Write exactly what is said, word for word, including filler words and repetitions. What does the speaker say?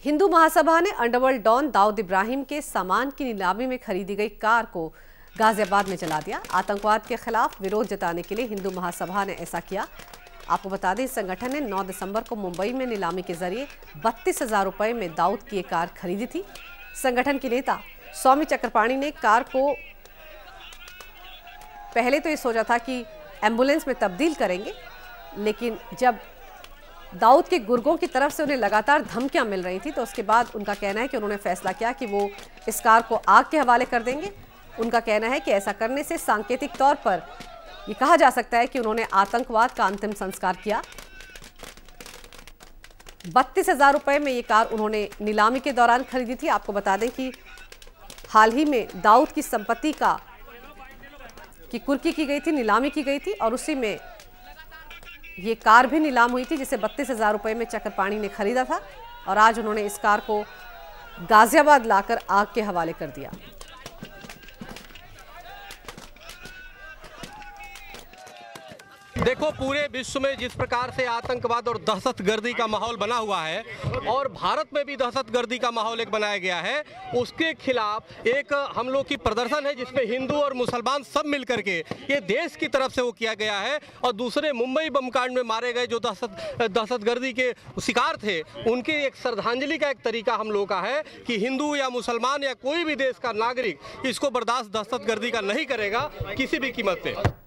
हिंदू महासभा ने underworld don Dawood Ibrahim के सामान की नीलामी में खरीदी गई कार को गाजियाबाद में जला दिया। आतंकवाद के खिलाफ विरोध जताने के लिए हिंदू महासभा ने ऐसा किया। आपको बता दें, इस संगठन ने नौ दिसंबर को मुंबई में नीलामी के जरिए बत्तीस हजार रुपए में दाऊद की एक कार खरीदी थी। संगठन के नेता स्वामी चक्रपाणी ने कार को पहले तो ये सोचा था कि एम्बुलेंस में तब्दील करेंगे, लेकिन जब दाऊद के गुर्गों की तरफ से उन्हें लगातार धमकियां मिल रही थी तो उसके बाद उनका कहना है कि उन्होंने फैसला किया कि वो इस कार को आग के हवाले कर देंगे। उनका कहना है कि ऐसा करने से सांकेतिक तौर पर ये कहा जा सकता है कि उन्होंने आतंकवाद का अंतिम संस्कार किया। बत्तीस हजार रुपए में ये कार उन्होंने नीलामी के दौरान खरीदी थी। आपको बता दें कि हाल ही में दाऊद की संपत्ति का की कुर्की की गई थी, नीलामी की गई थी और उसी में ये कार भी नीलाम हुई थी, जिसे बत्तीस हजार रुपए में चक्रपाणी ने खरीदा था और आज उन्होंने इस कार को गाजियाबाद लाकर आग के हवाले कर दिया। देखो, पूरे विश्व में जिस प्रकार से आतंकवाद और दहशतगर्दी का माहौल बना हुआ है और भारत में भी दहशतगर्दी का माहौल एक बनाया गया है, उसके खिलाफ एक हम लोग की प्रदर्शन है जिसमें हिंदू और मुसलमान सब मिलकर के ये देश की तरफ से वो किया गया है। और दूसरे मुंबई बमकांड में मारे गए जो दहशत दहशतगर्दी के शिकार थे, उनके एक श्रद्धांजलि का एक तरीका हम लोग का है कि हिंदू या मुसलमान या कोई भी देश का नागरिक इसको बर्दाश्त दहशतगर्दी का नहीं करेगा किसी भी कीमत पे।